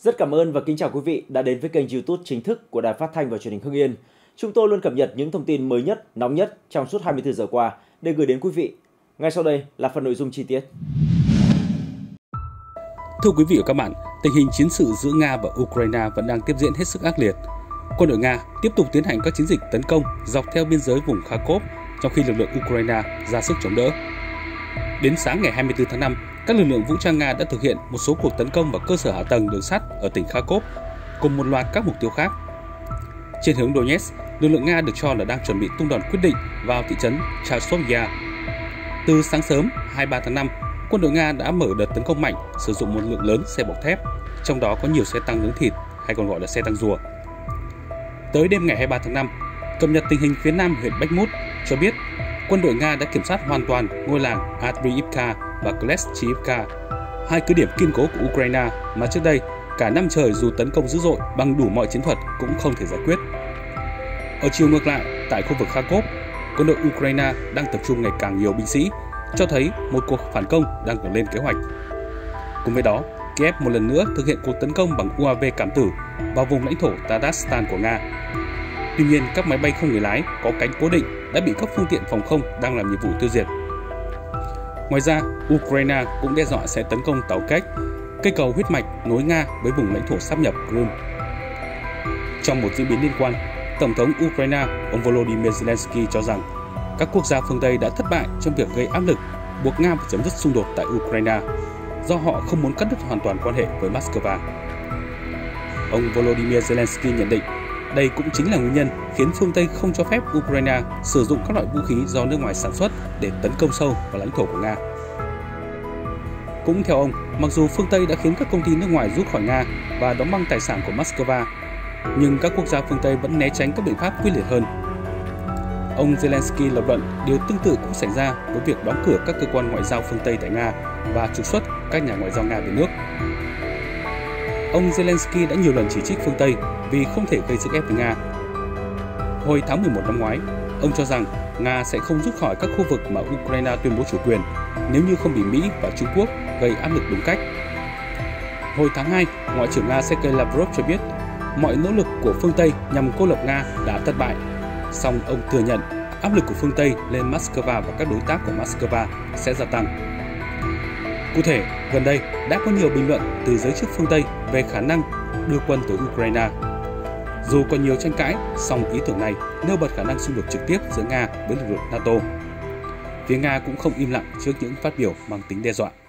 Rất cảm ơn và kính chào quý vị đã đến với kênh YouTube chính thức của Đài Phát thanh và Truyền hình Hưng Yên. Chúng tôi luôn cập nhật những thông tin mới nhất, nóng nhất trong suốt 24 giờ qua để gửi đến quý vị. Ngay sau đây là phần nội dung chi tiết. Thưa quý vị và các bạn, tình hình chiến sự giữa Nga và Ukraine vẫn đang tiếp diễn hết sức ác liệt. Quân đội Nga tiếp tục tiến hành các chiến dịch tấn công dọc theo biên giới vùng Kharkov, trong khi lực lượng Ukraine ra sức chống đỡ. Đến sáng ngày 24 tháng 5, các lực lượng vũ trang Nga đã thực hiện một số cuộc tấn công vào cơ sở hạ tầng đường sắt ở tỉnh Kharkov, cùng một loạt các mục tiêu khác. Trên hướng Donetsk, lực lượng Nga được cho là đang chuẩn bị tung đòn quyết định vào thị trấn Chasiv. Từ sáng sớm 23 tháng 5, quân đội Nga đã mở đợt tấn công mạnh, sử dụng một lượng lớn xe bọc thép, trong đó có nhiều xe tăng nướng thịt hay còn gọi là xe tăng rùa. Tới đêm ngày 23 tháng 5, cập nhật tình hình phía nam huyện Bakhmut cho biết quân đội Nga đã kiểm soát hoàn toàn ngôi làng Adriivka và Kleshchivka, hai cứ điểm kiên cố của Ukraine mà trước đây cả năm trời dù tấn công dữ dội bằng đủ mọi chiến thuật cũng không thể giải quyết. Ở chiều ngược lại, tại khu vực Kharkov, quân đội Ukraine đang tập trung ngày càng nhiều binh sĩ, cho thấy một cuộc phản công đang được lên kế hoạch. Cùng với đó, Kiev một lần nữa thực hiện cuộc tấn công bằng UAV cảm tử vào vùng lãnh thổ Tatarstan của Nga. Tuy nhiên, các máy bay không người lái có cánh cố định đã bị các phương tiện phòng không đang làm nhiệm vụ tiêu diệt. Ngoài ra, Ukraine cũng đe dọa sẽ tấn công tàu Kerch, cây cầu huyết mạch nối Nga với vùng lãnh thổ sáp nhập Crimea. Trong một diễn biến liên quan, Tổng thống Ukraine ông Volodymyr Zelensky cho rằng các quốc gia phương Tây đã thất bại trong việc gây áp lực buộc Nga phải chấm dứt xung đột tại Ukraine do họ không muốn cắt đứt hoàn toàn quan hệ với Moscow. Ông Volodymyr Zelensky nhận định đây cũng chính là nguyên nhân khiến phương Tây không cho phép Ukraine sử dụng các loại vũ khí do nước ngoài sản xuất để tấn công sâu vào lãnh thổ của Nga. Cũng theo ông, mặc dù phương Tây đã khiến các công ty nước ngoài rút khỏi Nga và đóng băng tài sản của Moscow, nhưng các quốc gia phương Tây vẫn né tránh các biện pháp quyết liệt hơn. Ông Zelensky lập luận điều tương tự cũng xảy ra với việc đóng cửa các cơ quan ngoại giao phương Tây tại Nga và trục xuất các nhà ngoại giao Nga về nước. Ông Zelensky đã nhiều lần chỉ trích phương Tây vì không thể gây sức ép với Nga. Hồi tháng 11 năm ngoái, ông cho rằng Nga sẽ không rút khỏi các khu vực mà Ukraine tuyên bố chủ quyền nếu như không bị Mỹ và Trung Quốc gây áp lực đúng cách. Hồi tháng 2, Ngoại trưởng Nga Sergei Lavrov cho biết mọi nỗ lực của phương Tây nhằm cô lập Nga đã thất bại. Song ông thừa nhận áp lực của phương Tây lên Moscow và các đối tác của Moscow sẽ gia tăng. Cụ thể, gần đây đã có nhiều bình luận từ giới chức phương Tây về khả năng đưa quân tới Ukraine. Dù còn nhiều tranh cãi, song ý tưởng này nêu bật khả năng xung đột trực tiếp giữa Nga với lực lượng NATO. Phía Nga cũng không im lặng trước những phát biểu mang tính đe dọa.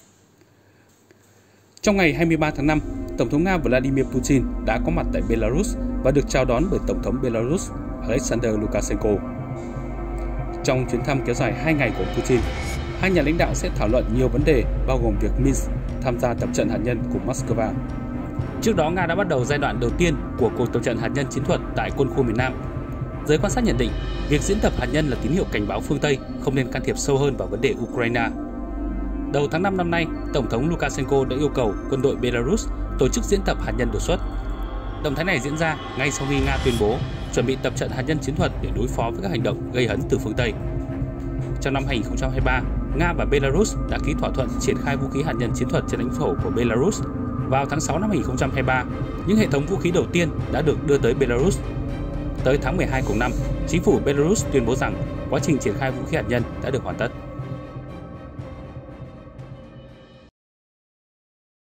Trong ngày 23 tháng 5, Tổng thống Nga Vladimir Putin đã có mặt tại Belarus và được chào đón bởi Tổng thống Belarus Alexander Lukashenko. Trong chuyến thăm kéo dài 2 ngày của Putin, hai nhà lãnh đạo sẽ thảo luận nhiều vấn đề bao gồm việc Minsk tham gia tập trận hạt nhân cùng Moscow. Trước đó, Nga đã bắt đầu giai đoạn đầu tiên của cuộc tập trận hạt nhân chiến thuật tại quân khu miền Nam. Giới quan sát nhận định, việc diễn tập hạt nhân là tín hiệu cảnh báo phương Tây không nên can thiệp sâu hơn vào vấn đề Ukraine. Đầu tháng 5 năm nay, Tổng thống Lukashenko đã yêu cầu quân đội Belarus tổ chức diễn tập hạt nhân đột xuất. Động thái này diễn ra ngay sau khi Nga tuyên bố chuẩn bị tập trận hạt nhân chiến thuật để đối phó với các hành động gây hấn từ phương Tây. Trong năm 2023, Nga và Belarus đã ký thỏa thuận triển khai vũ khí hạt nhân chiến thuật trên lãnh thổ của Belarus. Vào tháng 6 năm 2023, những hệ thống vũ khí đầu tiên đã được đưa tới Belarus. Tới tháng 12 cùng năm, chính phủ Belarus tuyên bố rằng quá trình triển khai vũ khí hạt nhân đã được hoàn tất.